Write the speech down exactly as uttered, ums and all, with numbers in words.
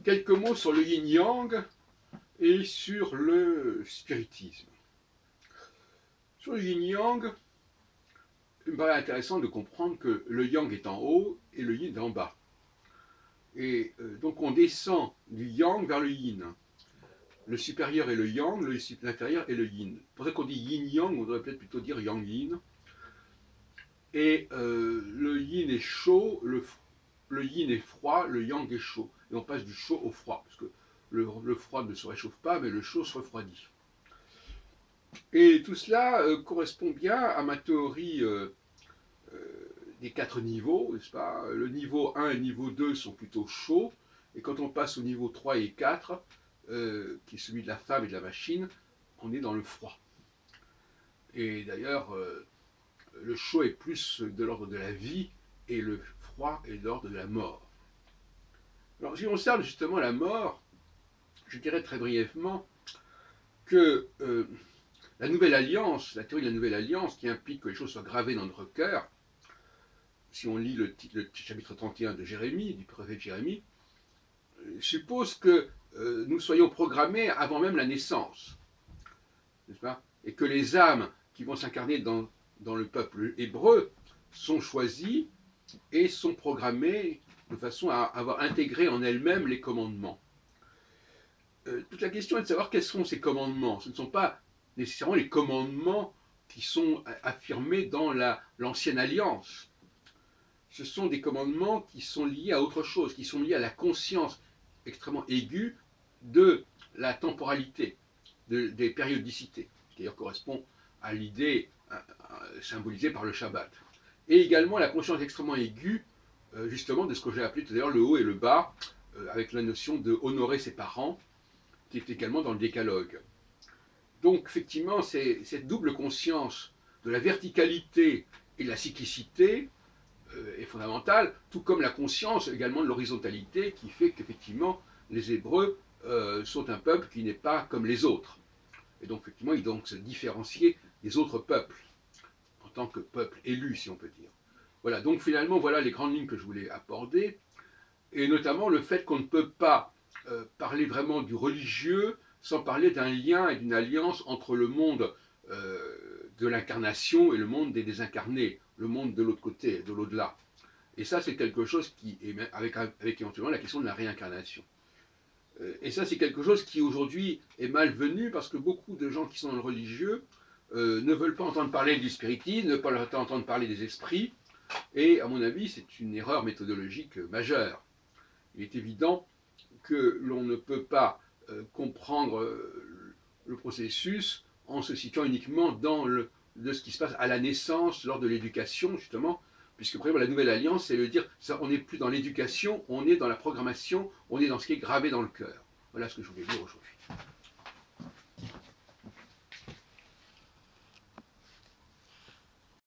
quelques mots sur le yin-yang et sur le spiritisme. Sur le yin-yang, il me paraît intéressant de comprendre que le yang est en haut et le yin est en bas. Et euh, donc on descend du yang vers le yin. Le supérieur est le yang, l'inférieur est le yin. C'est pour ça qu'on dit yin-yang, on devrait peut-être plutôt dire yang-yin. Et euh, le yin est chaud, le, le yin est froid, le yang est chaud. Et on passe du chaud au froid, parce que le, le froid ne se réchauffe pas, mais le chaud se refroidit. Et tout cela euh, correspond bien à ma théorie euh, euh, des quatre niveaux, n'est-ce pas? Le niveau un et le niveau deux sont plutôt chauds, et quand on passe au niveau trois et quatre, euh, qui est celui de la femme et de la machine, on est dans le froid. Et d'ailleurs, euh, le chaud est plus de l'ordre de la vie, et le froid est de l'ordre de la mort. Alors, si on concerne justement la mort, je dirais très brièvement que euh, la nouvelle alliance, la théorie de la nouvelle alliance, qui implique que les choses soient gravées dans notre cœur, si on lit le, le chapitre trente et un de Jérémie, du prophète Jérémie, euh, suppose que euh, nous soyons programmés avant même la naissance, n'est-ce pas? Et que les âmes qui vont s'incarner dans, dans le peuple hébreu sont choisies et sont programmées de façon à avoir intégré en elles-mêmes les commandements. Euh, toute la question est de savoir quels sont ces commandements. Ce ne sont pas nécessairement les commandements qui sont affirmés dans la, l'ancienne alliance. Ce sont des commandements qui sont liés à autre chose, qui sont liés à la conscience extrêmement aiguë de la temporalité, de, des périodicités, qui d'ailleurs correspond à l'idée euh, symbolisée par le Shabbat. Et également la conscience extrêmement aiguë, euh, justement, de ce que j'ai appelé tout à l'heure le haut et le bas, euh, avec la notion de honorer ses parents, qui est également dans le décalogue. Donc, effectivement, c'est cette double conscience de la verticalité et de la cyclicité euh, est fondamentale, tout comme la conscience également de l'horizontalité qui fait qu'effectivement, les Hébreux euh, sont un peuple qui n'est pas comme les autres. Et donc, effectivement, ils doivent se différencier des autres peuples, en tant que peuple élu, si on peut dire. Voilà, donc finalement, voilà les grandes lignes que je voulais aborder, et notamment le fait qu'on ne peut pas euh, parler vraiment du religieux sans parler d'un lien et d'une alliance entre le monde euh, de l'incarnation et le monde des désincarnés, le monde de l'autre côté, de l'au-delà. Et ça, c'est quelque chose qui est avec, avec éventuellement la question de la réincarnation. Euh, et ça, c'est quelque chose qui aujourd'hui est malvenu parce que beaucoup de gens qui sont dans le religieux euh, ne veulent pas entendre parler du spiritisme, ne veulent pas entendre parler des esprits. Et à mon avis, c'est une erreur méthodologique majeure. Il est évident que l'on ne peut pas euh, comprendre euh, le processus en se situant uniquement dans le, de ce qui se passe à la naissance, lors de l'éducation, justement, puisque par exemple la nouvelle alliance, c'est de dire, ça, on n'est plus dans l'éducation, on est dans la programmation, on est dans ce qui est gravé dans le cœur. Voilà ce que je voulais dire aujourd'hui.